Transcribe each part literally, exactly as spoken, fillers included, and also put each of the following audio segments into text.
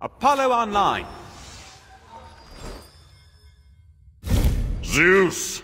Apollo online. Zeus!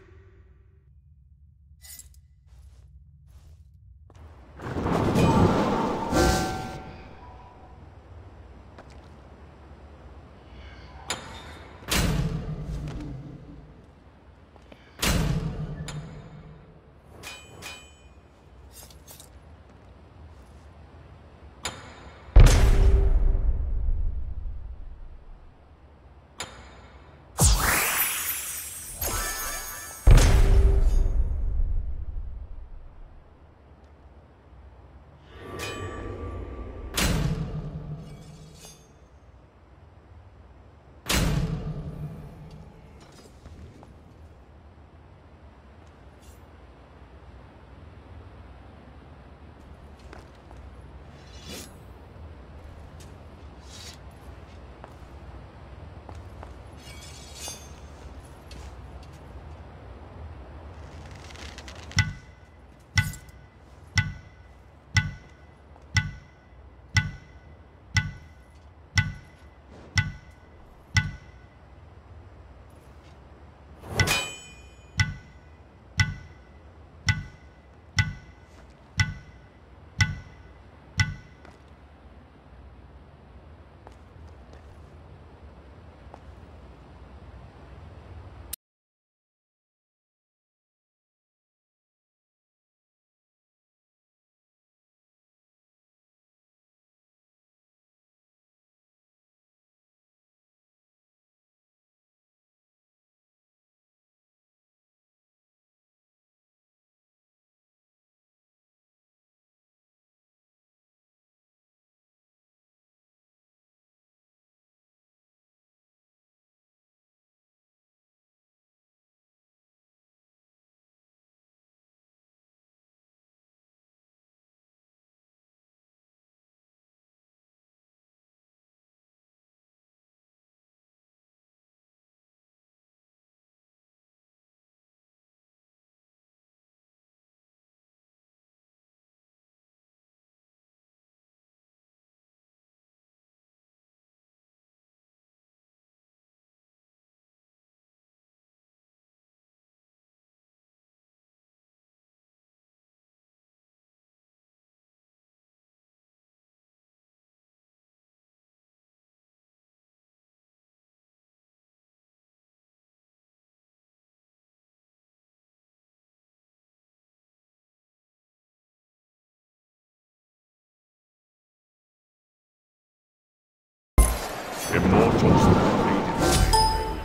Immortals have made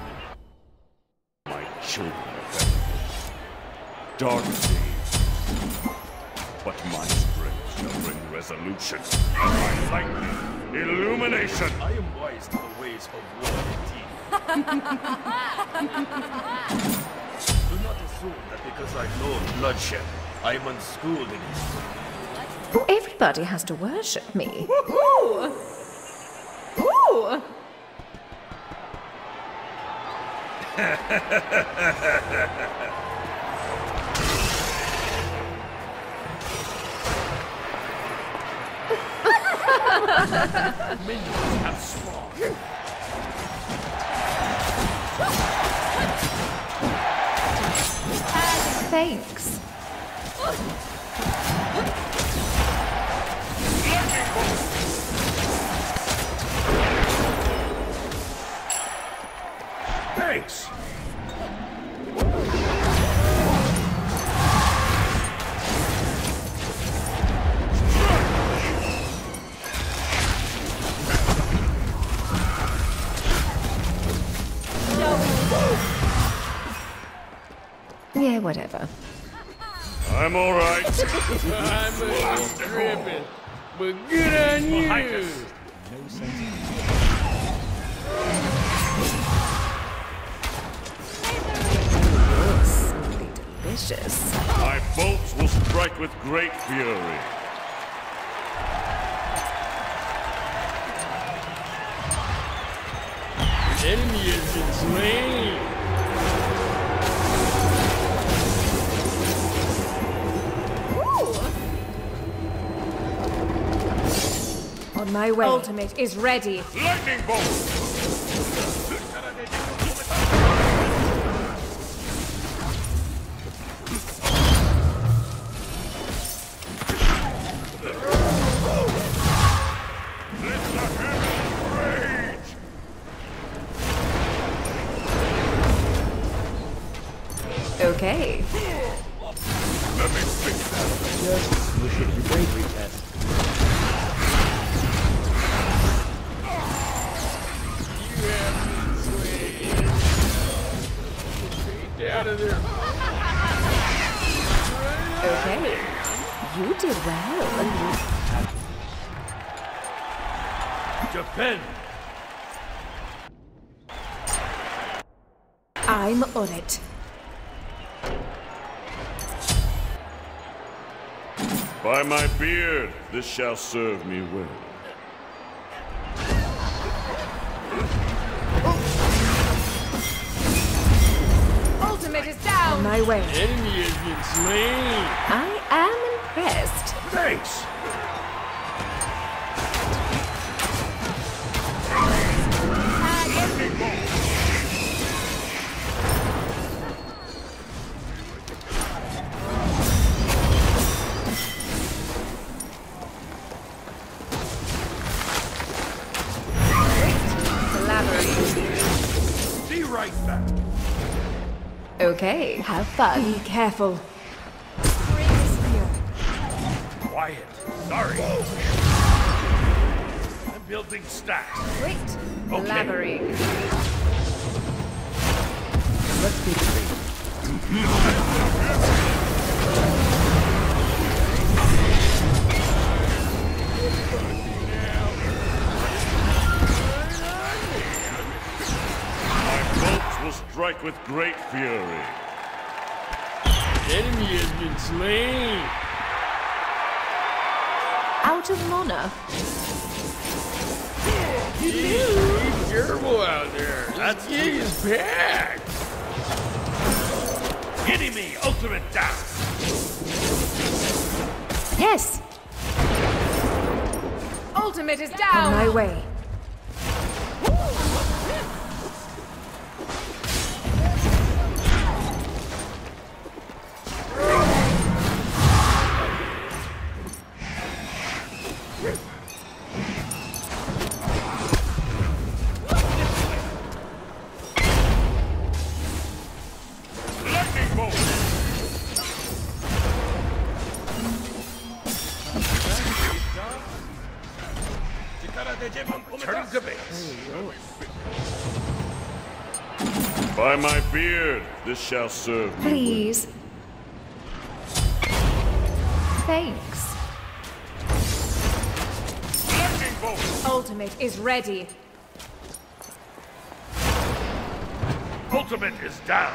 it my children. Dark days, but my strength shall bring resolution, and my lightning, illumination. I am wise to the ways of war indeed. Do not assume that because I know bloodshed, I am unschooled in it. Oh, everybody has to worship me. Ooh! Ooh! Minions have spawned. Thanks. Thanks! Yeah, whatever. I'm all right. I'm a tripping, but good on you. No sense. Simply delicious. My bolts will strike with great fury. Enemy has been slain. On my way. Ultimate is ready. Lightning bolt! Okay. Let me fix that. Just wish it your bravery test. You have to swing. Get out of there. Okay. You did well. Defend! I'm on it. By my beard, this shall serve me well. Ultimate is down. On my way. Enemy has been slain. I am impressed. Thanks! Be right back. Okay, have fun. Be careful. Quiet. Sorry. I'm building stacks. Wait. Okay. Blabbering. Let's be free. My bolts will strike with great fury. Enemy has been slain. Out of mana. Be careful out there. That's This gig is packed. Enemy ultimate down. Yes. Ultimate is down. On my way. Lightning bolt! Turn to base. By my beard, this shall serve me Please. Thanks. well. Lightning bolt! Ultimate is ready. Ultimate is down.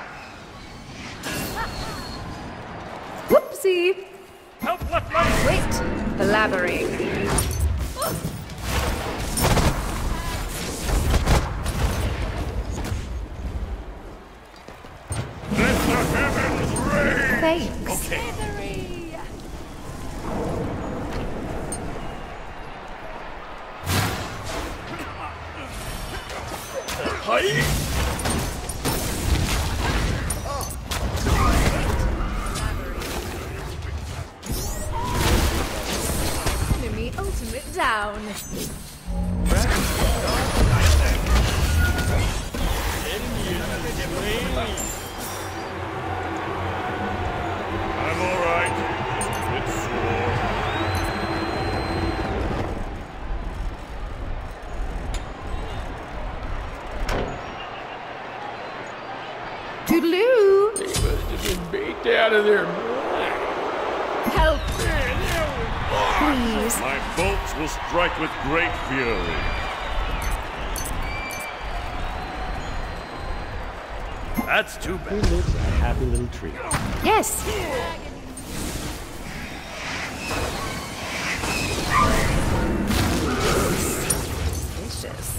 Whoopsie. Help left lane. Wait. Blabbering. Let the heavens rain! Thanks. Okay. Hi. Enemy ultimate down. Enemy has been slain. I'm all right. It's sore. Toodaloo. They must have been baked out of their mind. Help. Man, that Please. My bolts will strike with great fury. That's too Here bad. lives a happy little tree. Yes. Vicious.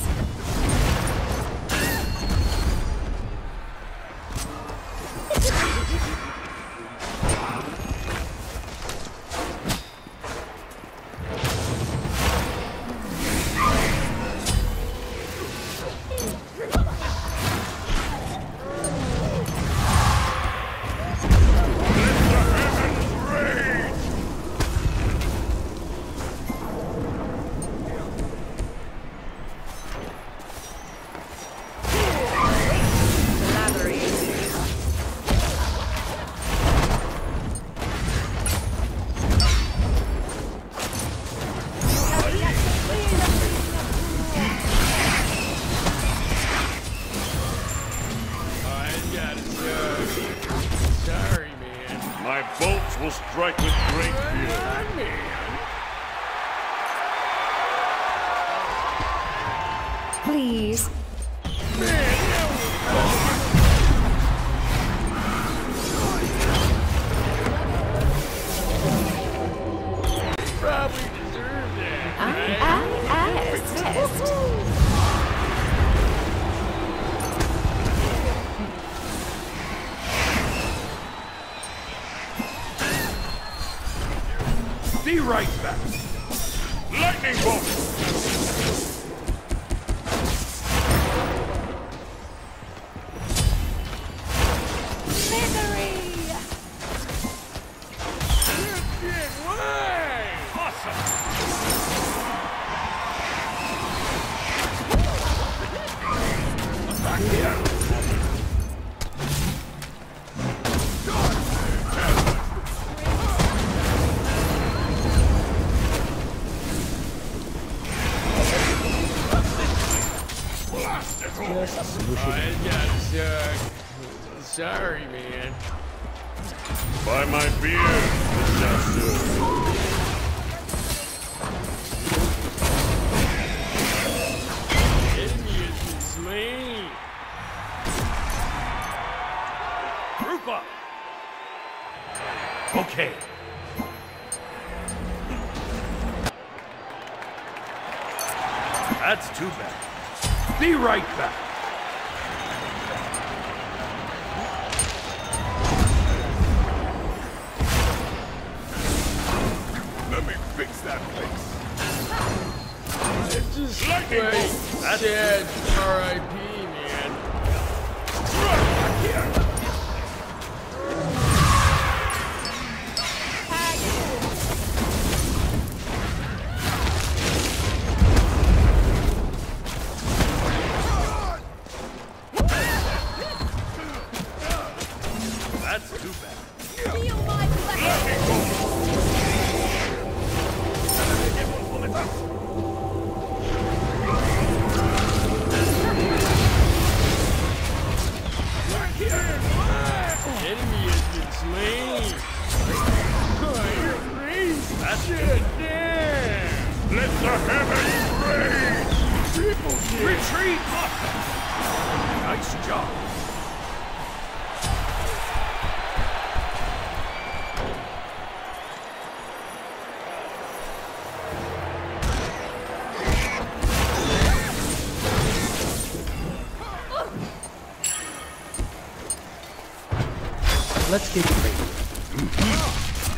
My bolts will strike with great fury. Please. Probably deserve that. I, I, assist. Be right back. Lightning bolt! I got stuck. Sorry, man. By my beard, it shall serve. Enemy has been slain. Group up. Okay. That's too bad. Be right back. Let me fix that place. It's just Lightning like bolt. That's sad R I P, man. That's too bad. Feel my blessing. Enemy has been slain. Oh, you're crazy. That's Shit, damn. Let the heavens rain! Triple kill. Retreat! Nice job. Let's get ready.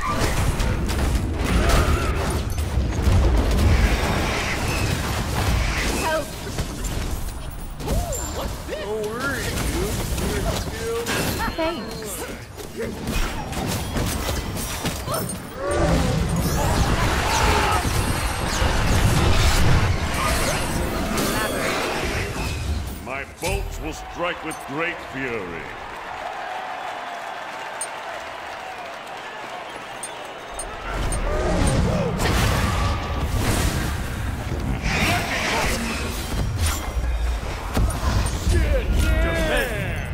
Help. Don't worry, dude. You're still Thanks. My bolts will strike with great fury. shit, damn.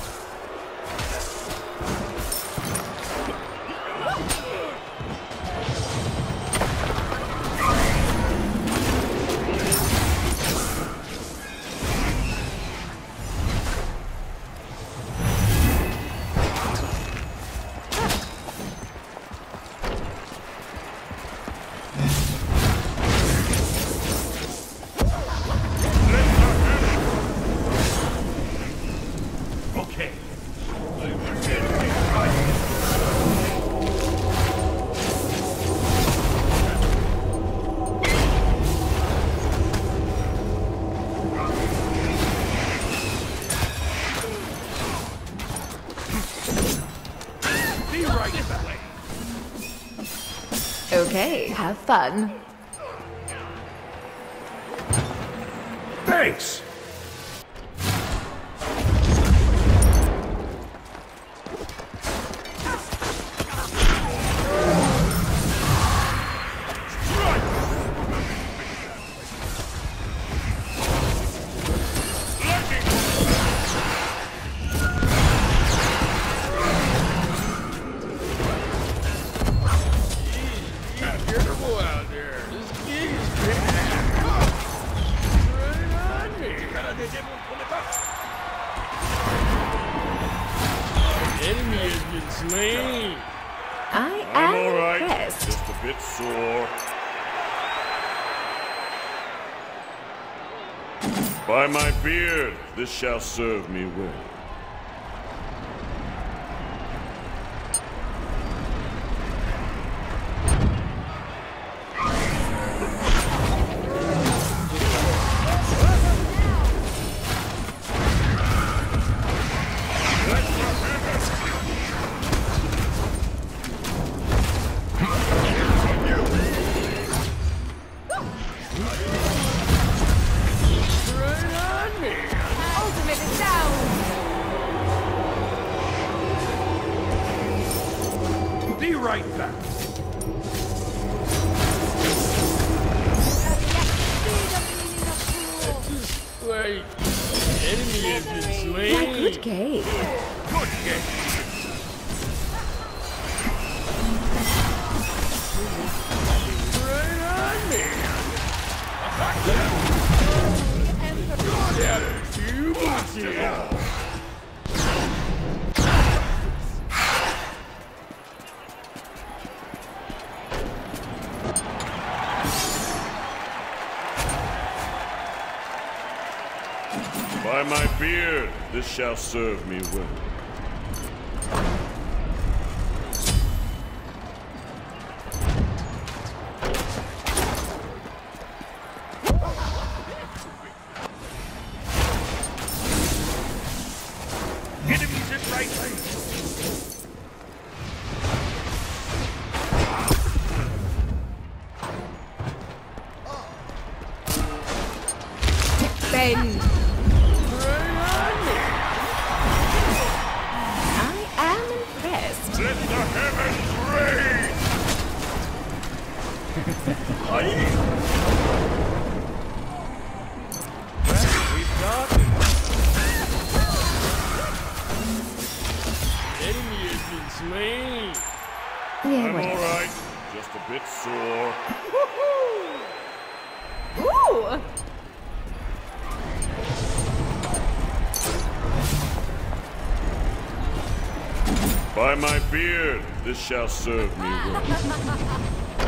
Okay. Be right back. Okay, have fun. Thanks. Enemy has been slain. I I'm am all right. impressed. Just a bit sore. By my beard, this shall serve me well. Ultimate is down. Be right back. Wait. Enemy has been My slain. good game. Good game. Right on me. You boots here. By my beard, this shall serve me well. Enemies in right lane. Ben. I am impressed. Let the heavens rain! We've got Enemy has been slain. Yeah, I'm all whatever. right. Just a bit sore. Ooh! By my beard, this shall serve me well.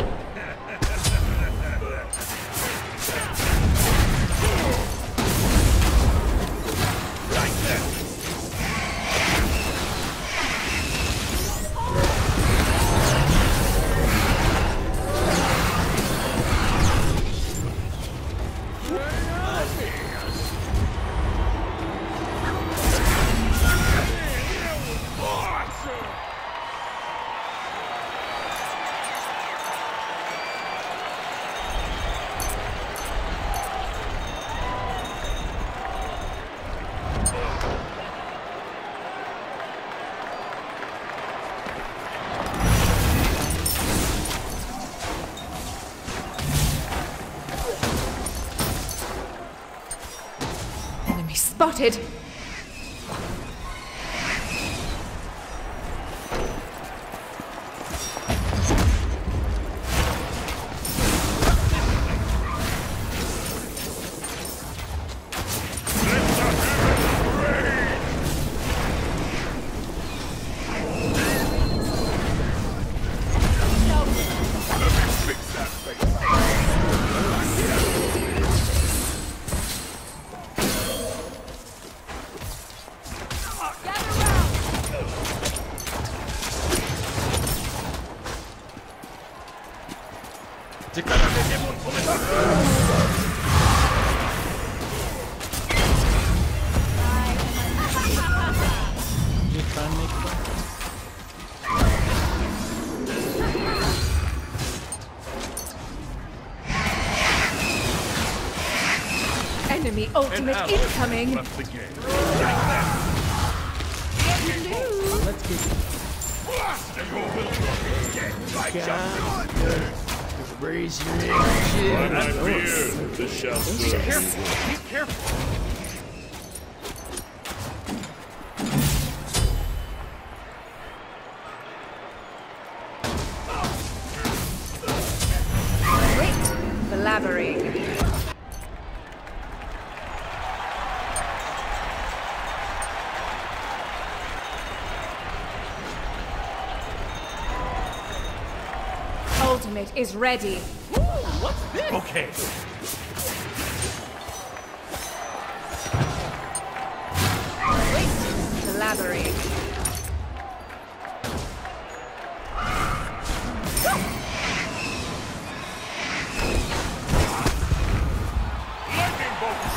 Enemy spotted. Enemy ultimate ally incoming. left the game. Raise your energy. By my beard, this shall serve me well. Be careful. Great blabbering. ultimate is ready. What's this? Okay. Wait, collaborate. Lightning bolts!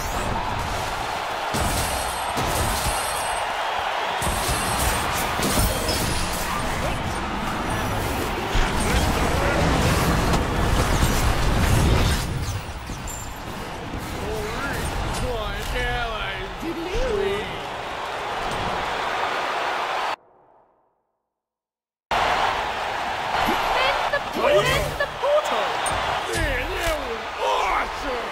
My allies, please. Defend the portal! Man, that was awesome!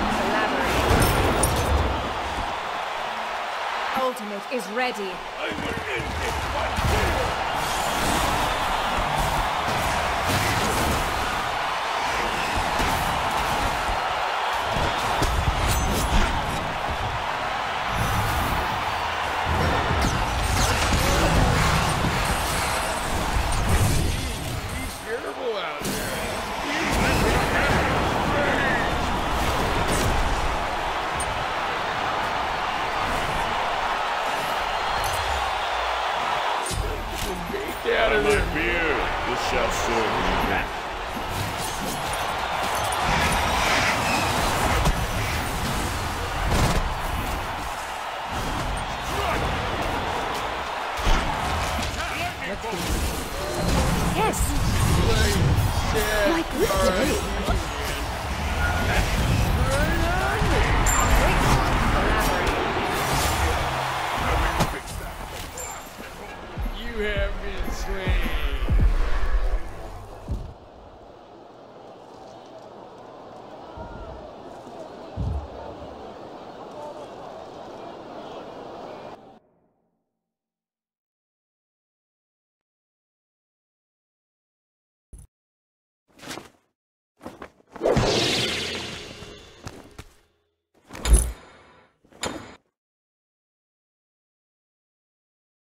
Ultimate is ready. I'm